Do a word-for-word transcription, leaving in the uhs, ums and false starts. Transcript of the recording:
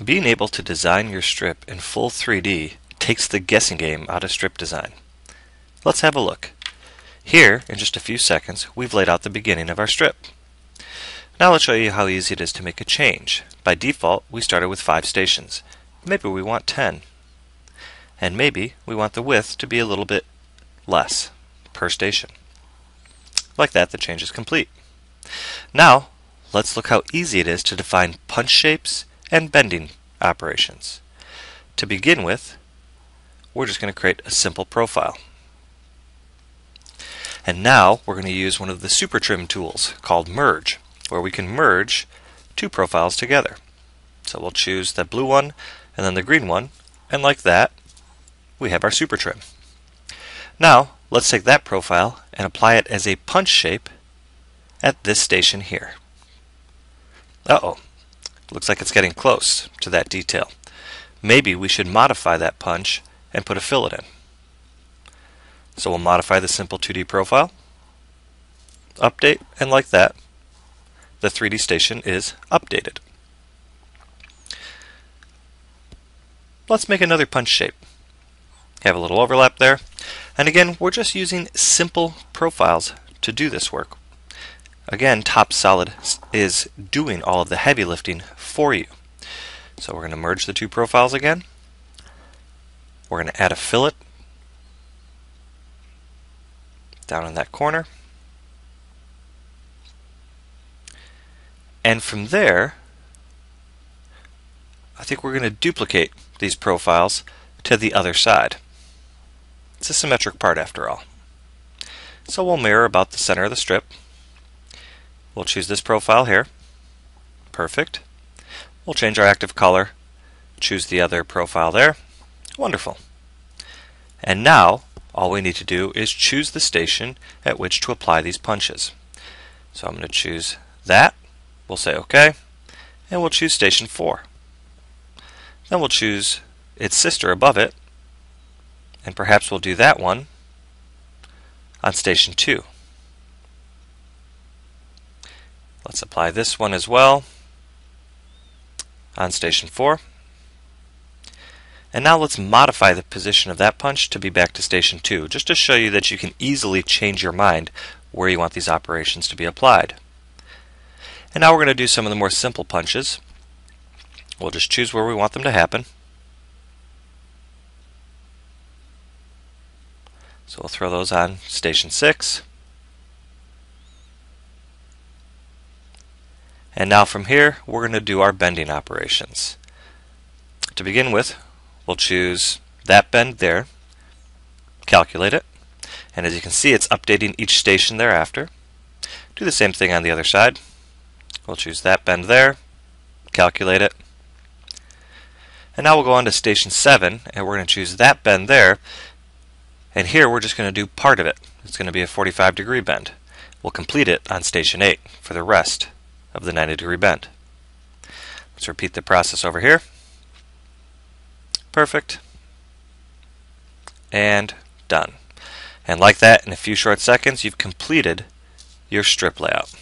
Being able to design your strip in full three D takes the guessing game out of strip design. Let's have a look. Here, in just a few seconds, we've laid out the beginning of our strip. Now let's show you how easy it is to make a change. By default, we started with five stations. Maybe we want ten. And maybe we want the width to be a little bit less per station. Like that, the change is complete. Now, let's look how easy it is to define punch shapes and bending operations. To begin with, we're just going to create a simple profile. And now we're going to use one of the super trim tools called merge, where we can merge two profiles together. So we'll choose the blue one and then the green one, and like that, we have our super trim. Now, let's take that profile and apply it as a punch shape at this station here. Uh-oh. Looks like it's getting close to that detail. Maybe we should modify that punch and put a fillet in. So we'll modify the simple two D profile, update, and like that, the three D station is updated. Let's make another punch shape. Have a little overlap there. And again, we're just using simple profiles to do this work. Again, TopSolid is doing all of the heavy lifting for you. So we're going to merge the two profiles again. We're going to add a fillet down in that corner. And from there, I think we're going to duplicate these profiles to the other side. It's a symmetric part after all. So we'll mirror about the center of the strip. We'll choose this profile here. Perfect. We'll change our active color. Choose the other profile there. Wonderful. And now, all we need to do is choose the station at which to apply these punches. So I'm going to choose that. We'll say OK. And we'll choose station four. Then we'll choose its sister above it. And perhaps we'll do that one on station two. Let's apply this one as well on station four. And now let's modify the position of that punch to be back to station two, just to show you that you can easily change your mind where you want these operations to be applied. And now we're going to do some of the more simple punches. We'll just choose where we want them to happen. So we'll throw those on station six. And now from here, we're going to do our bending operations. To begin with, we'll choose that bend there, calculate it, and as you can see, it's updating each station thereafter. Do the same thing on the other side. We'll choose that bend there, calculate it, and now we'll go on to station seven, and we're going to choose that bend there, and here we're just going to do part of it. It's going to be a forty-five degree bend. We'll complete it on station eight for the rest of the ninety degree bend. Let's repeat the process over here. Perfect. And done. And like that, in a few short seconds, you've completed your strip layout.